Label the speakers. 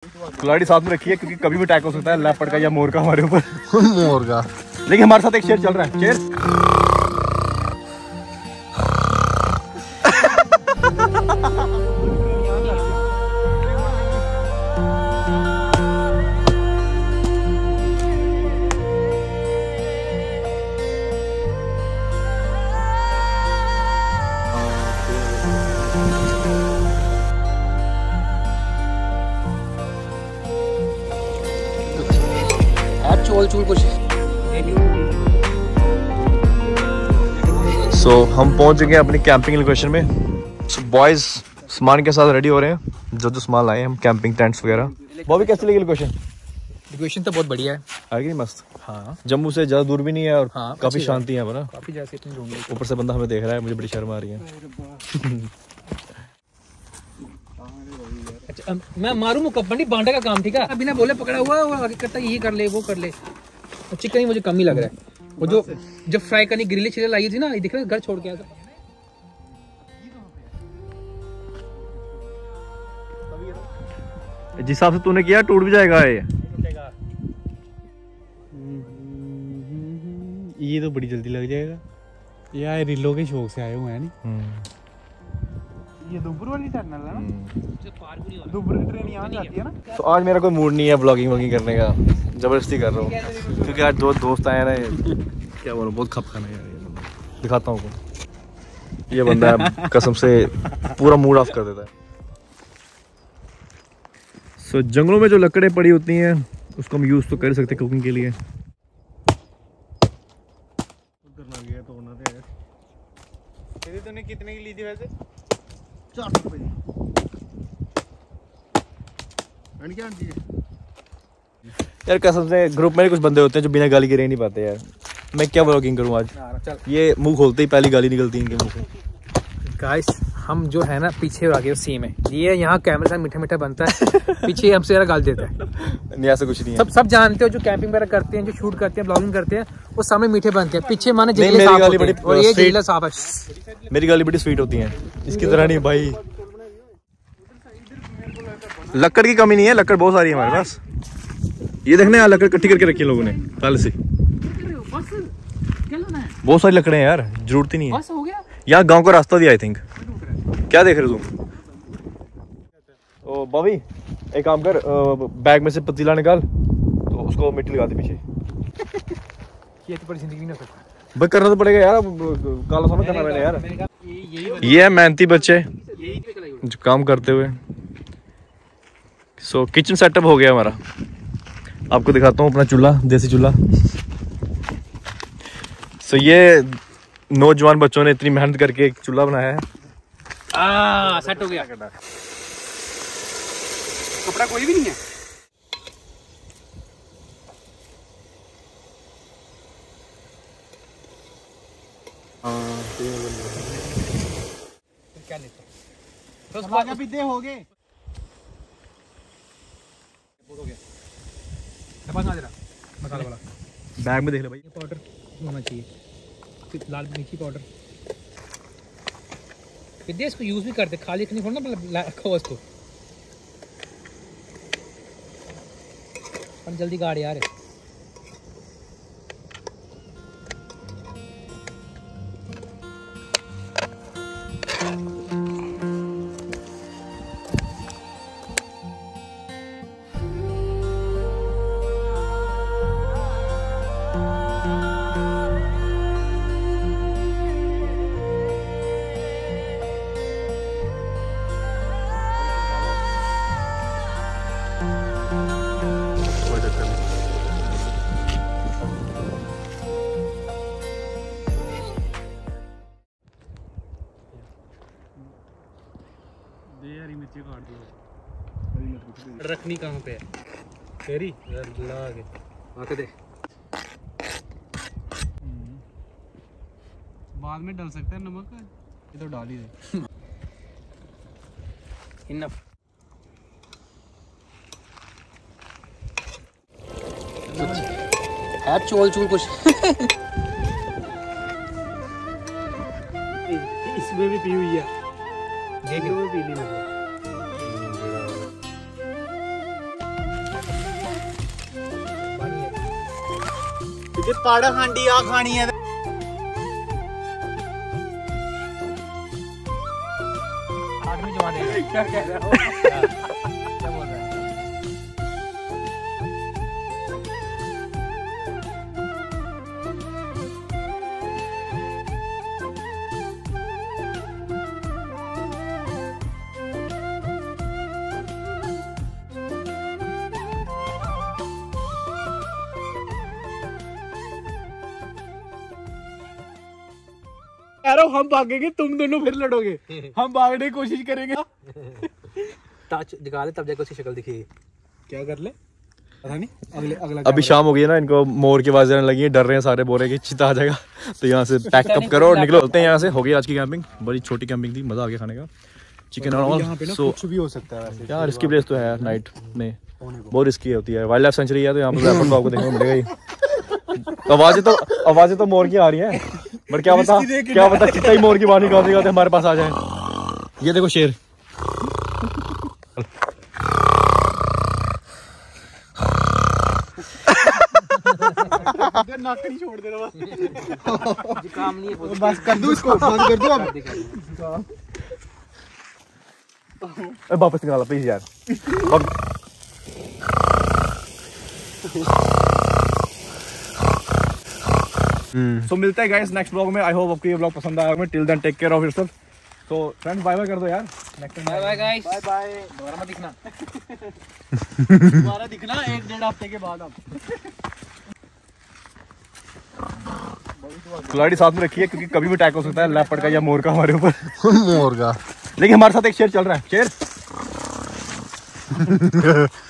Speaker 1: कुल्हाड़ी साथ में रखी है क्योंकि कभी भी अटैक हो सकता है लेपर्ड का या मोर का हमारे ऊपर।
Speaker 2: मोर का।
Speaker 1: लेकिन हमारे साथ एक शेर चल रहा है। शेर सो हम पहुंच गए अपनी कैंपिंग लोकेशन में। सो बॉयज सामान के साथ रेडी हो रहे हैं, जो जो सामान लाए हम, कैंपिंग टेंट्स वगैरह। वो भी कैसी लगी लोकेशन?
Speaker 2: लोकेशन तो बहुत बढ़िया है
Speaker 1: कि मस्त।
Speaker 2: हाँ,
Speaker 1: जम्मू से ज्यादा दूर भी नहीं है और
Speaker 2: हाँ,
Speaker 1: काफी शांति है ना।
Speaker 2: काफी जैसे इतनी ढूंढ ली।
Speaker 1: ऊपर से बंदा हमें देख रहा है, मुझे बड़ी शर्म आ रही है।
Speaker 2: अच्छा, मैं मारू मुकब्बनी बांडा का काम, ठीक है? बिना बोले पकड़ा हुआ और आगे करता ये कर ले वो कर ले। चिकन ही मुझे कम ही लग रहा है। वो जो जब फ्राई करनी ग्रिल चिकन लाई थी ना, ये दिख रहा है, घर छोड़ के आया था।
Speaker 1: जिस हिसाब से तूने किया टूट भी जाएगा
Speaker 3: ये तो बड़ी जल्दी लग जाएगा यार। रिलो के शौक से आए हुए हैं नहीं। ये दुबुर वाली टनल है ना, दुबुर की ट्रेन यहाँ जाती है ना।
Speaker 1: तो आज मेरा कोई मूड नहीं है ब्लॉगिंग वॉगिंग करने का, जबरदस्ती कर रहा हूँ क्योंकि आज दो दोस्त आए ना। क्या बोलूं, बहुत खपखाना है यार। दिखाता हूँ ये बंदा है, कसम से पूरा मूड ऑफ कर देता है। सो जंगलों में जो लकड़ें पड़ी होती हैं उसको हम यूज तो कर सकते कुकिंग के लिए।
Speaker 3: तूने कितने की ली थी वैसे?
Speaker 4: 400 रुपए की।
Speaker 1: यार कसम से ग्रुप में कुछ बंदे होते हैं जो बिना गाली के रह नहीं पाते यार। मैं क्या व्लॉगिंग करूँ आज? ये मुंह खोलते ही पहली गाली निकलती है इनके मुंह से।
Speaker 2: गाइस हम जो है ना पीछे आ गए सीन में, ये यहाँ कैमरे से मीठा मीठा बनता है, पीछे हमसे जरा गाल देता है।
Speaker 1: नहीं ऐसा कुछ नहीं है।
Speaker 2: सब जानते हो, जो कैंपिंग वगैरह करते हैं, जो शूट करते हैं, ब्लॉगिंग करते हैं, वो सामने मीठे बनते हैं, पीछे माने
Speaker 1: नहीं, मेरी गाली बड़ी
Speaker 2: और ये जेला साफ है।
Speaker 1: मेरी गाली बड़ी स्वीट होती है, इसकी तरह नहीं भाई। लकड़ की कमी नहीं है, लकड़ बहुत सारी है हमारे पास। ये देखने यार, लकड़ इकट्ठी करके रखी है लोगों ने पहले से। बहुत सारी लकड़े हैं यार, जरूरत ही नहीं है। यहाँ गांव का रास्ता दिया आई थिंक। क्या देख रहे हो तुम? ओ बॉबी एक काम कर, बैग में से पतीला निकाल तो उसको मिट्टी लगा दे पीछे।
Speaker 2: ये तो पूरी जिंदगी नहीं हो सकता
Speaker 1: भाई, करना तो पड़ेगा यार, काला सोना करना मैंने यार। ये है मेहनती बच्चे जो काम करते हुए। सो किचन सेटअप हो गया हमारा। आपको दिखाता हूँ अपना चूल्हा, देसी चूल्हा। सो ये नौजवान बच्चों ने इतनी मेहनत करके एक चूल्हा बनाया है।
Speaker 2: सेट हो गया। कपड़ा कोई भी नहीं है। क्या लेते
Speaker 3: पीते हो गए।
Speaker 2: मसाला वाला
Speaker 1: बैग में देख ले भाई।
Speaker 2: ये पाउडर होना चाहिए, फिर लाल मिर्ची पाउडर। विद्या इसको यूज भी करते, खाली नहीं छोड़ना, रखा हुआ इसको। पर जल्दी गाड़ यार। रखनी कहाँ पे है तेरी? आगे आके दे।
Speaker 3: बाद में डाल सकते हैं नमक, ये तो डाल ही दे।
Speaker 2: इनफ। है चोल चूल कुछ।
Speaker 3: इसमें भी पी हुई है,
Speaker 2: देख
Speaker 3: में पी ली। ये पाड़ा खांडी आ खानी है।
Speaker 2: आदमी जमा दे क्या कह रहा हो क्या बोल रहा है?
Speaker 3: यारो हम भागेंगे, तुम दोनों फिर लड़ोगे। हम भागने की कोशिश करेंगे।
Speaker 2: टच दिखा ले तब जाके उसकी शक्ल दिखेगी।
Speaker 3: क्या कर ले पता नहीं। अगला
Speaker 1: अभी शाम हो गई है ना, इनको मोर की आवाज़ आने लगी है, डर रहे हैं सारे, बोल रहे हैं कि चीता आ जाएगा। तो यहाँ से पैकअप करो और निकलो, चलते हैं यहाँ से। हो गई आज की कैंपिंग, बड़ी छोटी कैंपिंग थी, मजा आ गया खाने का। चिकन और
Speaker 3: यहाँ पे ना कुछ भी हो सकता है वैसे।
Speaker 1: यार रिस्की प्लेस तो है नाइट में, बहुत रिस्की होती है। वाइल्ड लाइफ सेंचुरी है तो यहाँ पर लेपर्ड तो आपको देखने को मिलेगा ही। आवाजें तो मोर की आ रही हैं, बट क्या पता चित्ता ही मोर की बात निकाल देगा तो हमारे पास आ जाए। ये देखो शेर।
Speaker 3: नाकड़ी छोड़ दे रहा
Speaker 2: काम नहीं है
Speaker 3: बस कर दूं इसको, बंद कर दूं अब।
Speaker 1: वापस निकाला प्लीज यार। सो मिलते हैं गाइस नेक्स्ट ब्लॉग में। आई होप आपको ये ब्लॉग पसंद आया होगा। Till then take care of yourself. तो फ्रेंड्स बाय बाय कर दो यार। Next time
Speaker 2: bye bye guys,
Speaker 3: bye bye.
Speaker 2: दोबारा मत दिखना।
Speaker 3: दोबारा दिखना 1-1.5 हफ्ते के बाद। अब
Speaker 1: खिलाड़ी साथ में रखिए क्योंकि कभी भी अटैक हो सकता है लेपर्ड का या मोर का हमारे ऊपर।
Speaker 4: मोर का
Speaker 1: लेकिन हमारे साथ एक शेर चल रहा है। शेर